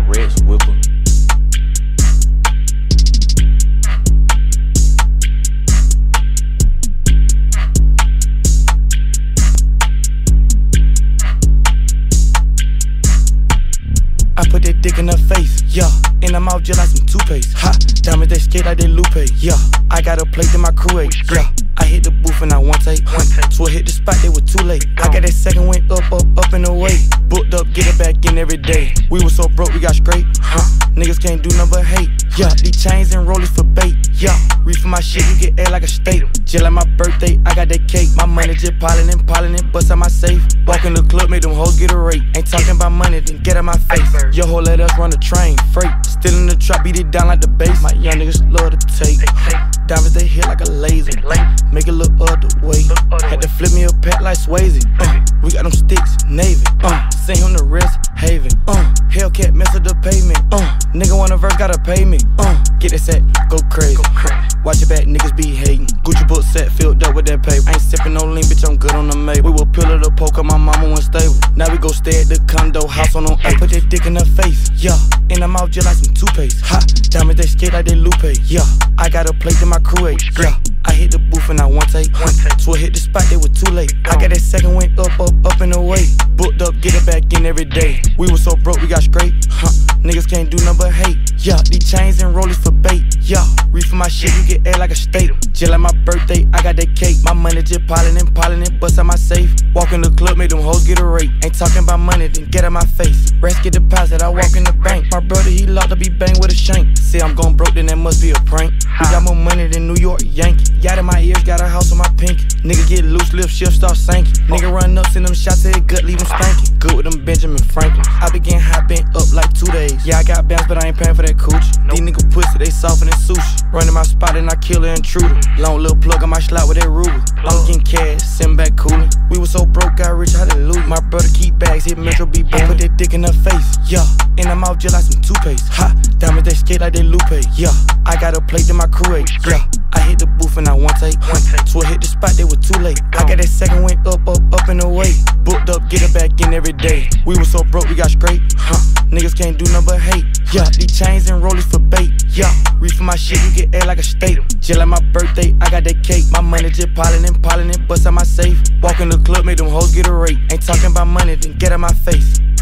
Rex Whipper. I put that dick in her face, yeah. In her mouth just like some toothpaste. Ha, diamonds they skate like they Lupe, yeah. I got a plate that my crew ate, yeah. I hit the booth and I one take. So I hit the spot, they were too late. I got that second went up and away. Booked up, get it back in every day. We was so broke, we got scraped, huh? Niggas can't do nothing but hate, yeah. These chains and rollers for bait, yeah. Reach for my shit, you get air like a steak. Just like my birthday, I got that cake. My money just piling and bust out my safe. Walk in the club, make them hoes get a rate. Ain't talking about money, then get out my face. Yo ho, let us run the train, freight. Still in the trap, beat it down like the bass. My young niggas love to take. Diamonds they hit like a laser. Make it look other way. Had to flip me a pack like Swayze. We got them sticks, Navy. Send him the rest, Haven. Hellcat mess up the pavement. Nigga want a verse, gotta pay me. Get that set, go crazy. Watch your back, niggas be hating. Gucci book set filled up with that paper. I ain't sippin' no lean, bitch, I'm good on the Mabel. We will pillar the poker, my mama went stable. Now we go stay at the condo, house on I put that dick in her face, yeah. In her mouth just like some toothpaste. Ha, diamonds they skate like they Lupe, yeah. I got a plate that my crew ate, yeah. I hit the booth and I one take. So I hit the spot, they were too late. I got that second went up and away. Booked up, get it back in every day. We was so broke, we got scraped, huh? Niggas can't do nothing but hate, yeah. These chains and rollers for bait, yeah. Reach for my shit, you get air like a steak. Just like my birthday, I got that cake. My money just piling and bust out my safe. Walk in the club, make them hoes get a rate. Ain't talking about money, then get out my face. Rest get deposit, I walk in the bank. My brother, he locked up, he bang with a shank. Say I'm gon' broke, then that must be a prank. We got more money than New York Yankee. Got in my ears, got a house on my pinky. Nigga get loose, lift, shift, start sinking. Nigga run up, send them shots to the gut, leave them stanky. Good with them Benjamin Franklin. I been getting high, been up like 2 days. Yeah, I got bands, but I ain't paying for that coochie. These niggas pussy, they softer than sushi. Running my spot and I kill an intruder. Long little plug on my slot with that Ruger. I'm getting cash, sitting back coolin'. We was so broke, got rich, hallelujah. My brother keep bags, hit Metro be bang. Put that dick in her face, yeah. In her mouth just like some toothpaste. Ha, diamonds they skate like they Lupe, yeah. I got a plate that my crew ate, yeah. I hit the booth and I one take. So I hit the spot, they were too late. I got that second went up and away. Booked up, get it back in every day. We was so broke, we got scraped, huh? Niggas can't do nothing but hate, yeah. These chains and rollers for bait, yeah. Reach for my shit, you get air like a steak. Just like my birthday, I got that cake. My money just piling and bust out my safe. Walk in the club, make them hoes get a rate. Ain't talking about money, then get out my face.